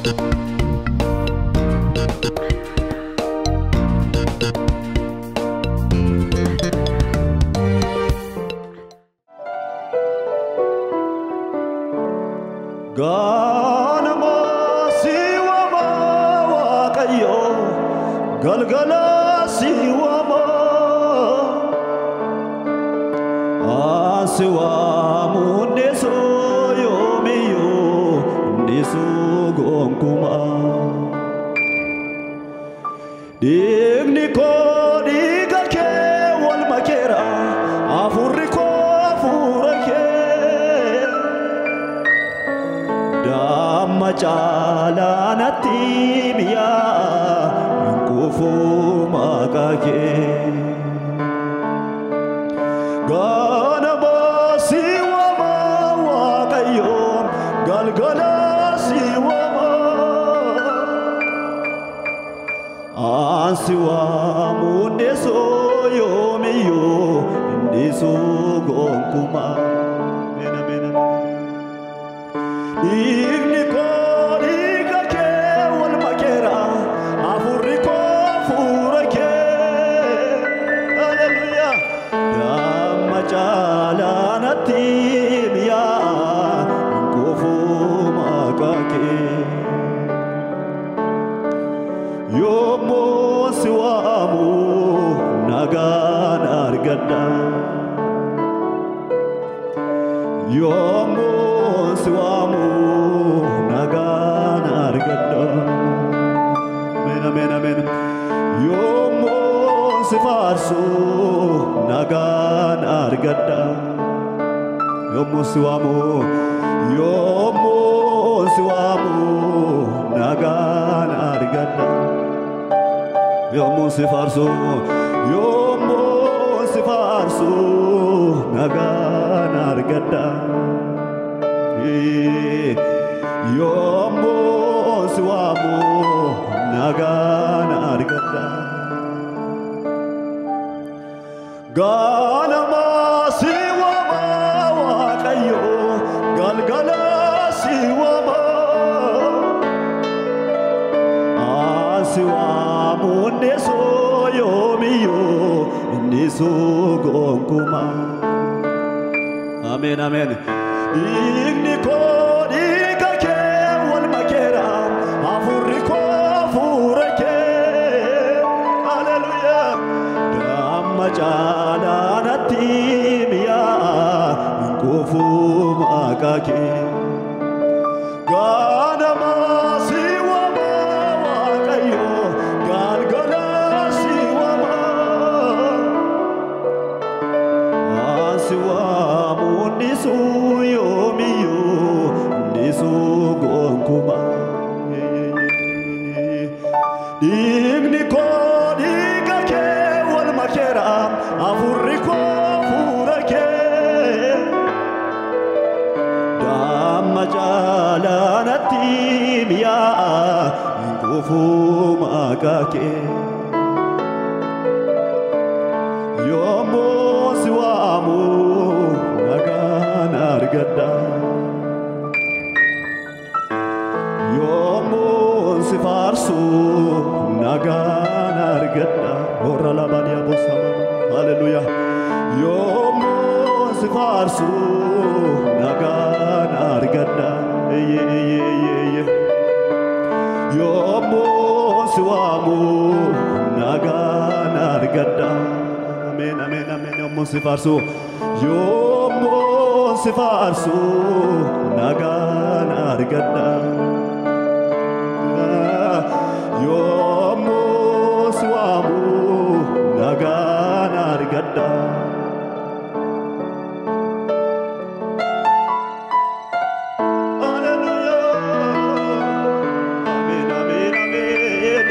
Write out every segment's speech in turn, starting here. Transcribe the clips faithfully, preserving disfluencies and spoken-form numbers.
Ganama siwama wakayo galgala siwama asiwamu neso yomiyo neso gonkuma digni ko diga ke wal makera afurri ko afurake Macala natimia kufu magage Gana basiwa mawakayo galgala siwa ma Ansiwa muneso yomiyo neso gonkuma Mena mena Igni ko diga ke wal makera afurri ko furake Hallelujah Damma chala natimia kufu makake Yomo siwamu nagan argada Yomo Swamu nagan argada Amen amen amen Yomo sifarsu nagan argada Yomo swamu Yomo swamu nagan argada Yomo sifarsu Yomo sifarsu nagan argada Yomo swamu nagan argada Ganama siwama wakayo galgala siwama Asiwamu neso yomiyo neso gonkuma Amen amen Igni ko diga ke wal makera afurri ko furake Hallelujah Damma chala natimia kufu makake Ganama siwa mawakayo galgala siwa ma Asiwa munisu yomiyo nisu gonkuma Digni ko diga ke wal makera afurri ko furake Damma chala natimia kufu makake Yomo siwamu nagan argada Yomo sifarsu nagan argada Ora la badia bosama Hallelujah Yomo sifarsu nagan argada Ye ye ye ye Yomo siwamu nagan argada Amen amen amen Yomo sifarsu Yomo sifarsu nagan argada Yomo swamu nagan argada Hallelujah Amen amen amen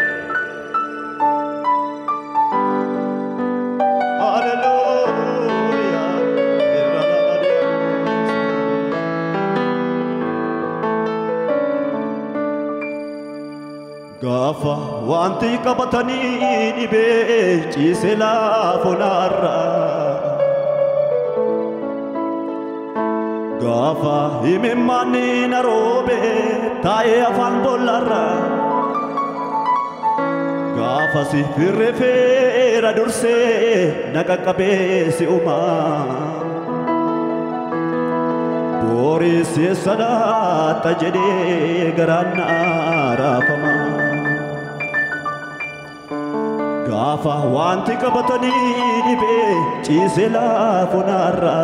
Hallelujah Gafa wanti qabatani dibe cisela fonarra Gafa imimani narobe taa'ee afaan boollarra gaafa si firreefeera dursee na qaqqabee si uumaa booris sadaatta jedhee garaan na raafama gaafa wanti qabatanii dhibee ciisee laafuu narra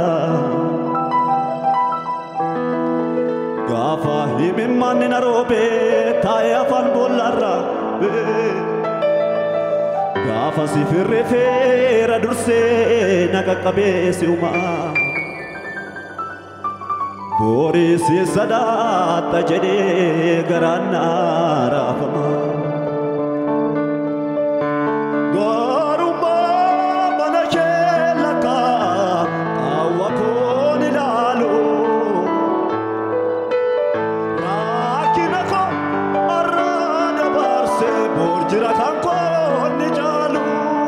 gaafa himimmanni na roobee taa'ee afaan boollarra gaafa si firreefeera dursee na qaqqabee si uumaa booris sadaatta jedhee garaan na raafama garummaa mana kee lakkaa qaawwa koon ilaalu rakkina koo har'a dabarsee boor jira kan koon ni jaalu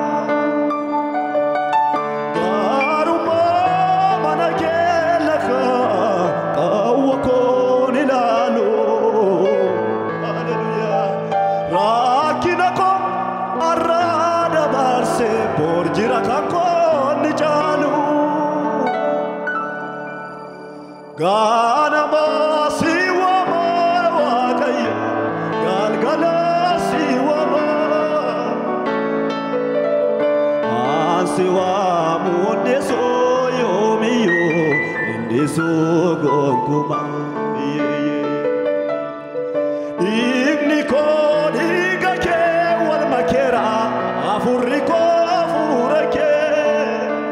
garummaa mana kee lakkaa qaawwa koon ilaalu haleluyaa rakkina koo har'a dabarsee boor jira kan koon ni jaalu ganama si waama waaqayyo galgala si waama ansi waamu hundeessoo yoomiyyuu hundeessoo gonkumaa dhiigni koo dhiiga kee wal makeera afurri koo afuura kee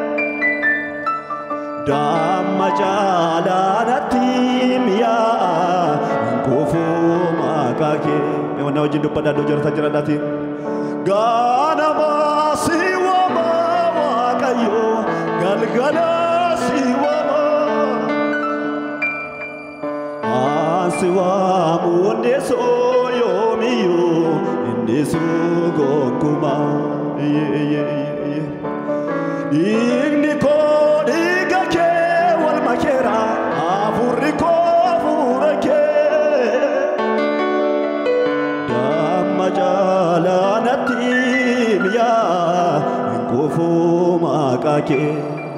damma jaalaanatti miyaa nkufuu maqaa kee mee wanna wajjin dubbadhaa iddoo jirtan jiradhaatiin ganama si waama waaqayyo galgala si waama ansi waamu hundeessoo yoomiyyuu hundeessoo gonkumaa dhiigni koo dhiiga kee wal makeera afurri koo afuura kee damma jaalaanatti miyaa nkufuu maqaa kee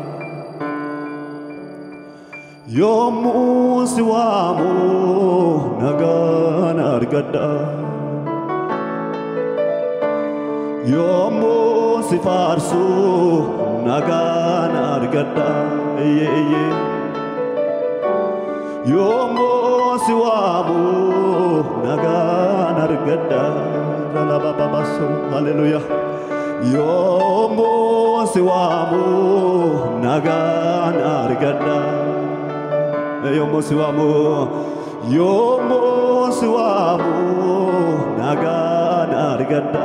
yommuu si waamu nagaan argadha yommuu si faarsu nagaan argadha yommuu si waamu nagaan argadha lalabababaso haleluyaa yommuu si waamu nagaan argadha yommuu si waamu yommuu si waamu nagaan argadha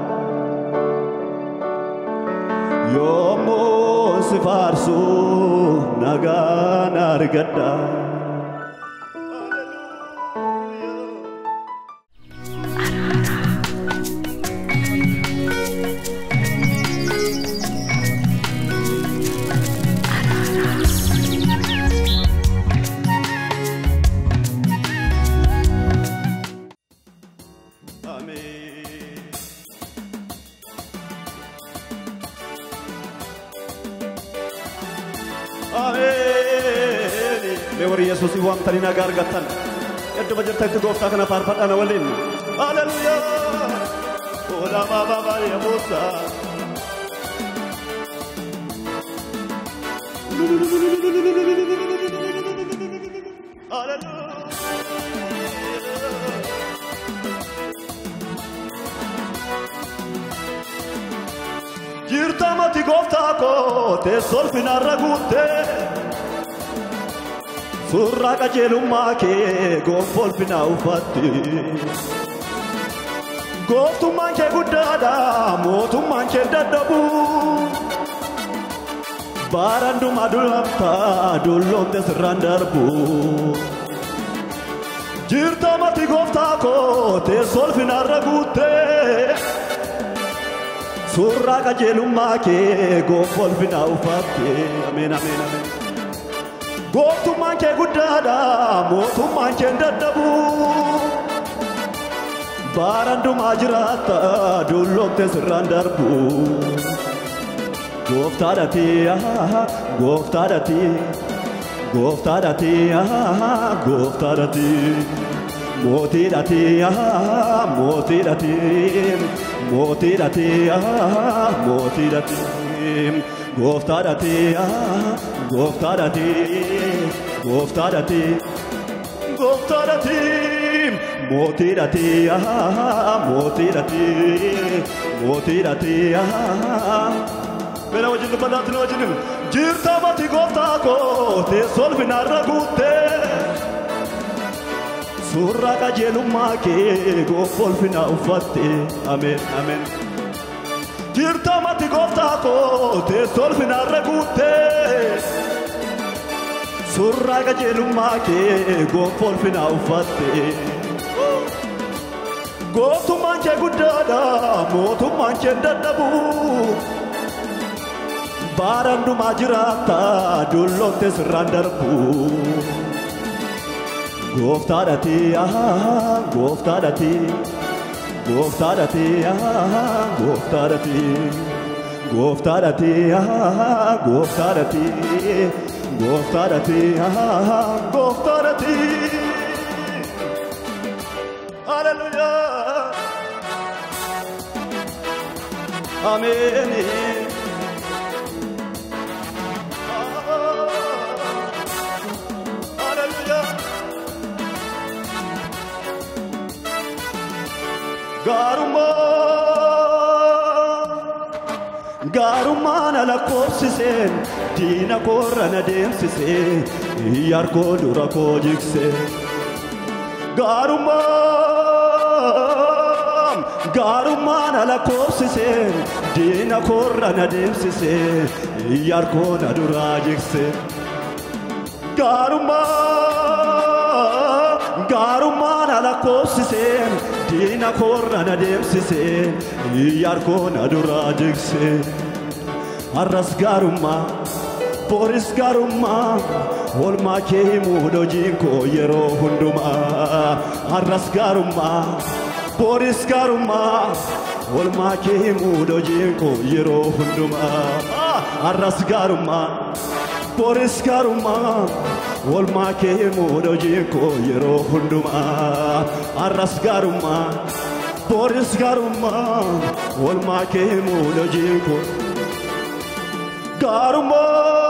yommuu si faarsu nagaan argadha Yesus iwam tani nagar gatan eddo bajarta itu gofta kana parpadana walin haleluya ola baba bari Musa haleluya jirta mati gofta ko te solfina ragutte surra qajeelummaa kee gonfolfina uffatti gooftummaan kee guddaadha mootummaan kee dadhabu barandumaa dullabtaa dulloomte sirraan darbu jirta mati gooftaa koo teessolfinarra guuttee surra qajeelummaa kee gonfolfina uffatte ameen ameen ameen gooftummaan kee guddaadha mootummaan kee dadhabu Barandumaa jiraata dulloote sirraan darbu Gooftaadhaati gooftaadhaati gooftaadhaati gooftaadhaati mootiidhaati mootiidhaati mootiidhaati mootiidhaati gooftaadhaati gooftaadhaati gooftaadhaati gooftaadhaati mootiidhaati mootiidhaati mootiidhaati Mera wajjin dubbadhaatti na wajjin jirta mati gooftaa koo teessoon finarra guutte Suuraa qajeelummaa kee goofol fina uffatte Ameen ameen Jirta mati gooftaa koo teessoon finarra guutte Suuraa qajeelummaa kee goofol fina uffatte Gooftummaan kee guddaadha mootummaan kee dadhabu Barandumaa jiraata dulloote sirraan darbu Gooftaadhaati gooftaadhaati gooftaadhaati gooftaadhaati gooftaadhaati gooftaadhaati gooftaadhaati gooftaadhaati Hallelujah Amen Garuma Garuma na la kopsise Dina korra na demsise Yarko dura ko jikse Garuma Garuma na la kopsise Dina korra na demsise Yarko na dura jikse Garuma Garuma na la kopsise Dina korra na demsise Yarko na dura jikse Arras garuma Boris garuma Olma ke himudo jinko yero hunduma Arras garuma Boris garuma Olma ke himudo jinko yero hunduma Arras garuma Boris garuma Olma ke himudo jinko yero hunduma Arras garuma Boris garuma Olma ke himudo jinko Garuma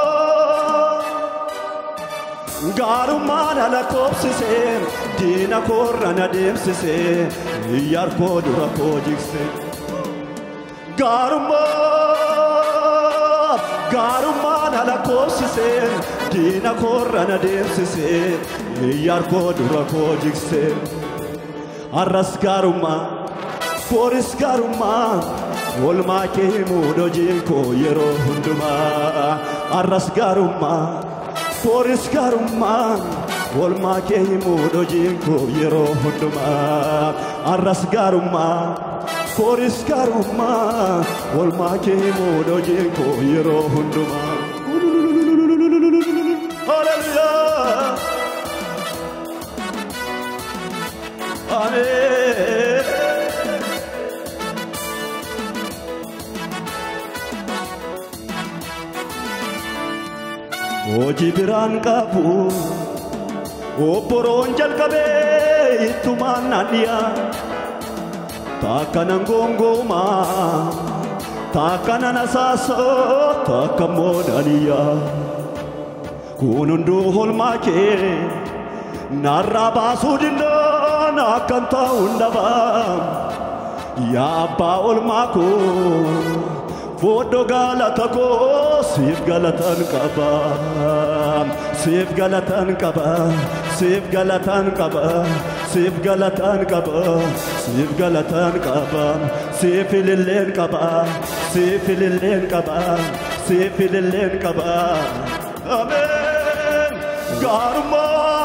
Garuma na la kopsise Dina korra na demsise Yarko dura ko jikse Garuma Garuma na la kopsise Dina korra na demsise Yarko dura ko jikse Arras garuma Boris garuma Olma ke himudo jinko yero hunduma Arras garuma Boris garuma Olma ke himudo jinko yero hunduma Arras garuma Boris garuma Olma ke himudo jinko yero hunduma Hallelujah Amen Oji biran kabu Oporon jalkabe ituman nadia Takana ngongoma Takana nasaso takamonania Kunundu holmake Narrabasu dinda nakanta undabam Ya abba olmako Fodo galata ko sif galatan kaba Sif galatan kaba Sif galatan kaba Sif galatan kaba Sif galatan kaba Sif lillen kaba Sif lillen kaba Sif lillen kaba Amen Garuma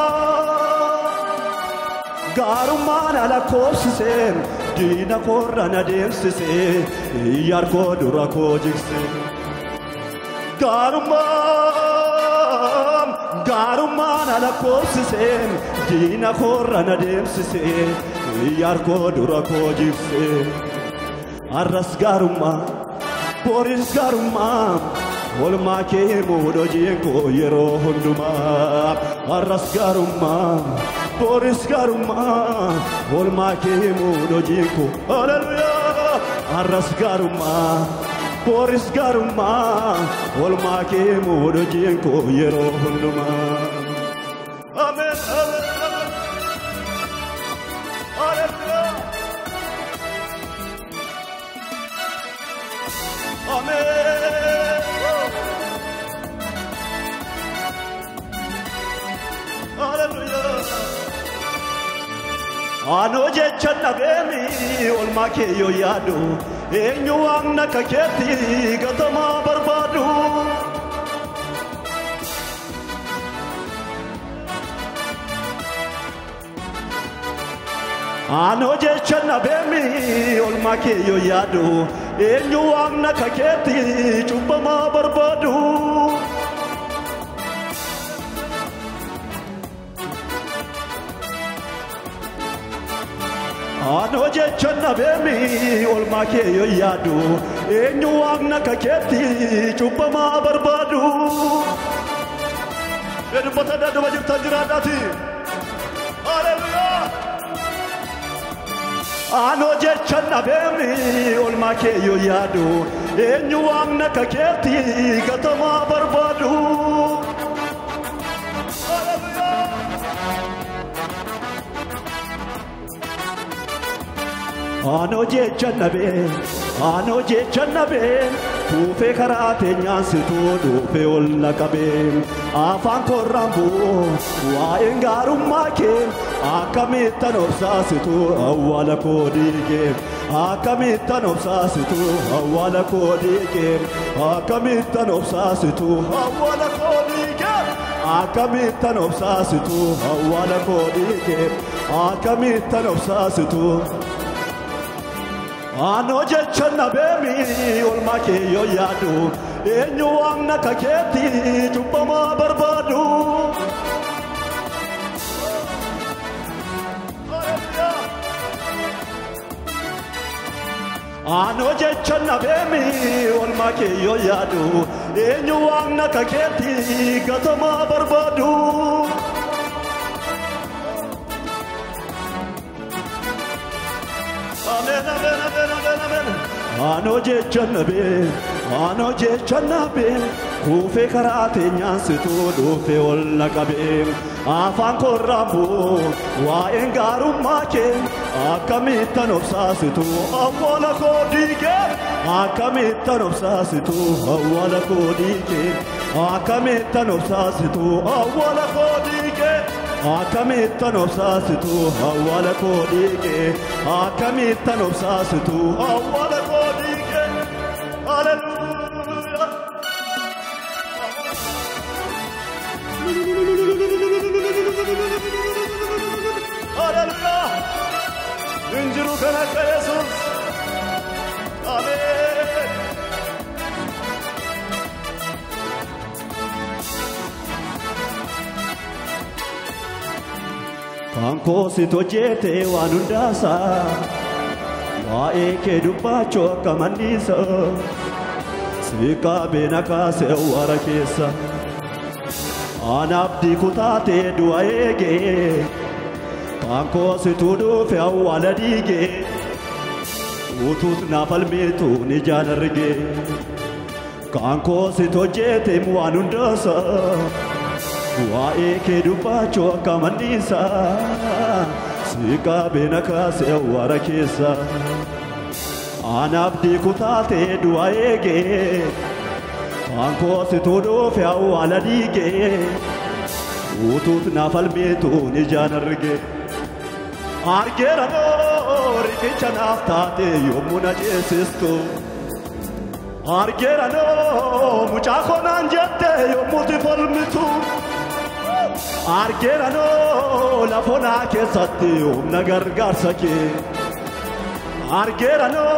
Garuma na la kopsise Dina korra na demsise Yarko dura ko jikse Garuma Gaarummaan ala koobsiseen diina koorra na deemsisee Yarkoo dura koo jibsee Arras gaarummaa boris gaarummaa Olmaa kee muudoo jeekoo yeroo hundumaa Arras gaarummaa boris gaarummaa Olmaa kee muudoo jeekoo Hallelujah Arras gaarummaa boris gaarummaa Olmaa kee muudoo jeekoo yeroo hundumaa Amen Amen Hallelujah Amen Hallelujah Ano jecha nagemi olma ke yo yadu enyu angna kaketi gatama barbadu Ano jecha nagemi olma ke yo yadu enyu angna kaketi chubama barbadu Ano jecha nabemi olma ke yo yadu enyu agna kaketi chubama barbadu Edu bata dadu wajib tajradati Hallelujah Ano jecha nabemi olma ke yo yadu enyu agna kaketi gatama barbadu Ano jecha nabe, ano jecha nabe, tufe karate nyansitu dufe olla kabe. Afan korambu, wa engarum make, akamitan obsasitu awala kodige. Akamitan obsasitu awala kodige. Akamitan obsasitu awala kodige. Akamitan obsasitu awala kodige. Akamitan obsasitu Ano jecha nabemi olma ke yo yadu enyu angna kaketi chubama barbadu Ano jecha nabemi olma ke yo yadu enyu angna kaketi gatama barbadu Amen, amen, amen, amen, amen. Ano jecha nabe, ano jecha nabe, kufe karate nyansitu dufe olla kabe. Afan korambu, wa engarum make, akamitan obsasitu awala kodige. Akamitan obsasitu awala kodige. Akamitan obsasitu awala kodige. Akamitan obsasitu awala kodige Akamitan obsasitu awala kodige Hallelujah Hallelujah Injiru kanaka Jesus Amen Kanko sitojete wanundasa Wae ke dubacho kamandisa Sika benaka se warakesa Anabdi kutate duaege Kanko situdu fe awaladige Utut napalmetu nijanarge Kanko sitojete wanundasa Wae ke dubacho kamandisa Sika benaka se warakesa Anabdi kutate duaege Kanko situdu fe awaladige Utut nafalmetu nijanarge Argera no rikicha naftate yomuna jesisto Argera no muchako nanjete yomuti falmitu Argera no lafona ke satti umna gargarsa ke Argera no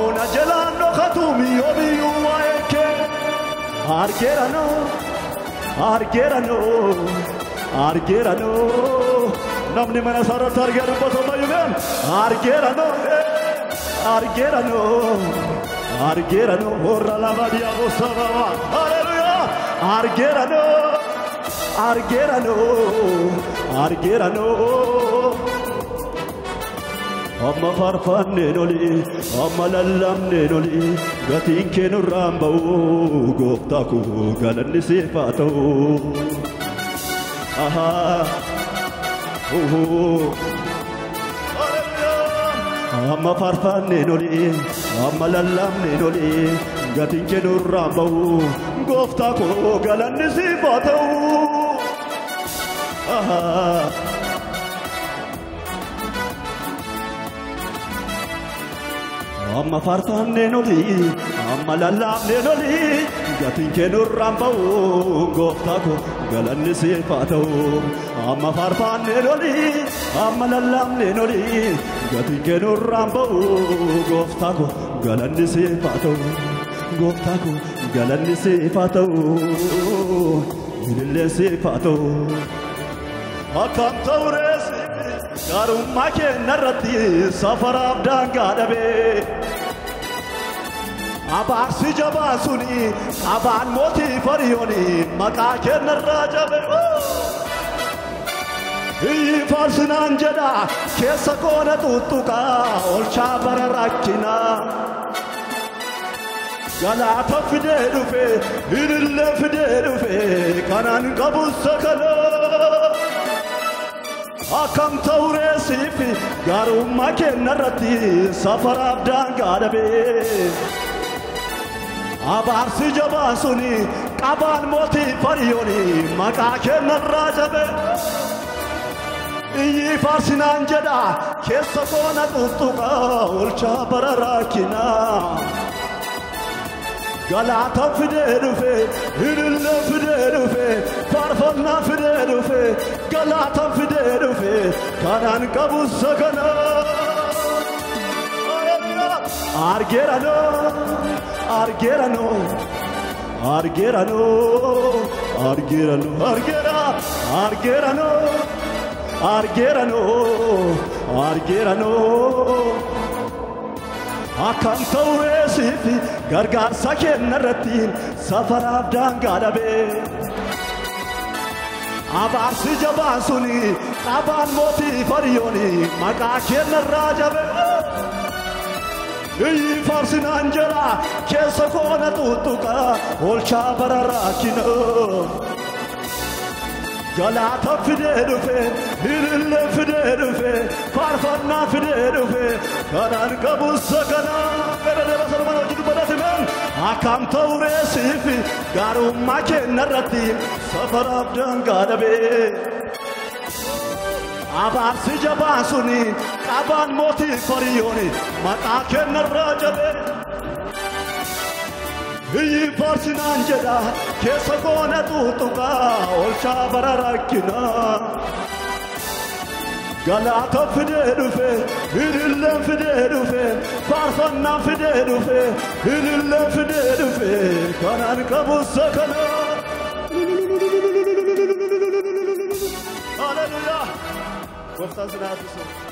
najelano khatumi yobi yuwaeke Argera no argerano argerano namni mana sarra targeru bosoma yumen argerano argerano argerano horra lavadia bosama hallelujah argerano argerano argerano amma farfanne noli amma lallamne noli gatin kenu rambau gofta ku galanni sifato aha oh amma farfanne noli amma lallamne noli gatin kenu rambau gofta ku galanni sifato aha amma farfanne noli amma lallamne noli gatin kenu rambau gofta ko galanni sifato amma farfanne noli amma lallamne noli gatin kenu rambau gofta ko galanni sifato gofta ko galanni sifato ilille sifato akam tawresi karumma ke narati safara danga dabe abaksi jabasuni aban moti farioni maka ke narrajabe hi farsinan jada kesa kona tutuka olcha bararakina gala tafide dufe irille fide dufe kanan kabusakala akam tawresi fi garumma ke narati safara danga dabe abarsi jabasuni qaban moti farioni maka ke narrajabe iyi farsinan jada kessa kona tutuka olcha bararakina galata fide dufe irille fide dufe farfanna fide dufe galata fide dufe kanan kabusakana argerano argerano argerano argerano argera argerano argerano argerano akam tawresi fi gargarsa ke narati safara danga dabe abarsi jabasuni qaban moti farioni maka ke narrajabe iyi farsinan jara kesa kona tutuka olcha bararakino galata fide dufe irille fide dufe farfanna fide dufe kanan kabusakana berade basarmano jidu badatimen akam tawresi fi garumma ke narati safara danga dabe abarsi jabasuni qaban moti farioni mata ke narrajabe iyi farsinan jada kesa kona tutuka olcha bararakina galata fide dufe irille fide dufe farfanna fide dufe irille fide dufe kanan kabusakana hallelujah. Goftan sinatu